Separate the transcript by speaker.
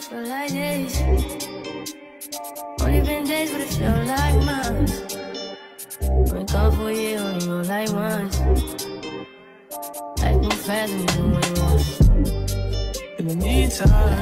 Speaker 1: feel like this. Only been days, but it feel like months. Been gone for a year, only know like once. Life move fast and you know what you want. In the meantime